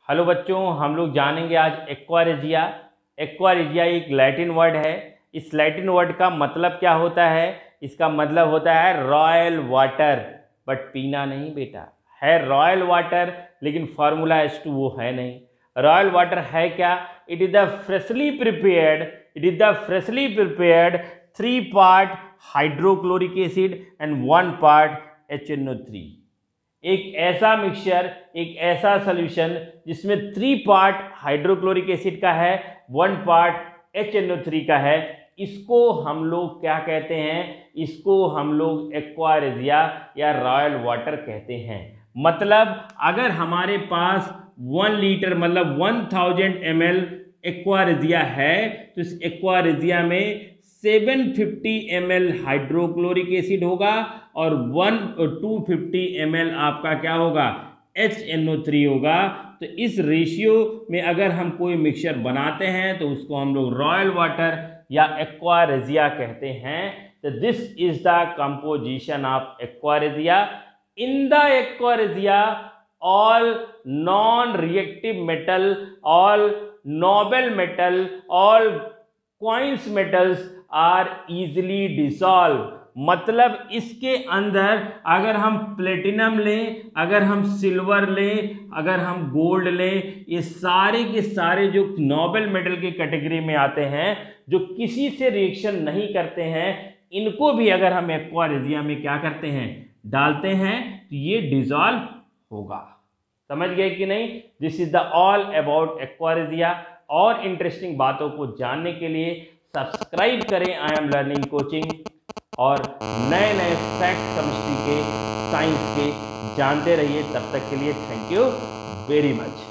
Hello बच्चों, हम लोग जानेंगे आज एक्वा रेजिया। एक्वा रेजिया एक लैटिन वर्ड है। इस लैटिन वर्ड का मतलब क्या होता है? इसका मतलब होता है रॉयल वाटर, बट पीना नहीं बेटा। है रॉयल वाटर लेकिन फार्मूला H2 वो है नहीं। रॉयल वाटर है क्या? It is the freshly prepared 3 part hydrochloric acid and 1 part HNO3। एक ऐसा मिक्सचर, एक ऐसा सॉल्यूशन जिसमें 3 पार्ट हाइड्रोक्लोरिक एसिड का है, 1 पार्ट HNO3 का है, इसको हम लोग क्या कहते हैं? इसको हम लोग एक्वा रेजिया या रॉयल वाटर कहते हैं। मतलब अगर हमारे पास 1 लीटर मतलब 1000 ml एक्वा रेजिया है तो इस एक्वा रेजिया में 750 ml हाइड्रोक्लोरिक एसिड होगा और 250 ml आपका क्या होगा? HNO3 होगा। तो इस रेशियो में अगर हम कोई मिक्सचर बनाते हैं तो उसको हम लोग रॉयल वाटर या एक्वा रेजिया कहते हैं। तो this is the composition of aqua regia. In the aqua regia all non-reactive metal, all noble metal, all coins metals are easily dissolved। मतलब इसके अंदर अगर हम प्लेटिनम लें, अगर हम सिल्वर लें, अगर हम गोल्ड लें, ये सारे के सारे जो नोबल मेटल की कैटेगरी में आते हैं, जो किसी से रिएक्शन नहीं करते हैं, इनको भी अगर हम एक्वा रेजिया में क्या करते हैं? डालते हैं तो ये डिसॉल्व होगा। समझ गए कि नहीं? This is the all about aqua regia. और इंटरेस्टिंग बातों को जानने के लिए सब्सक्राइब करें आई एम लर्निंग कोचिंग, और नए नए फैक्ट केमिस्ट्री के, साइंस के जानते रहिए। तब तक के लिए थैंक यू वेरी मच।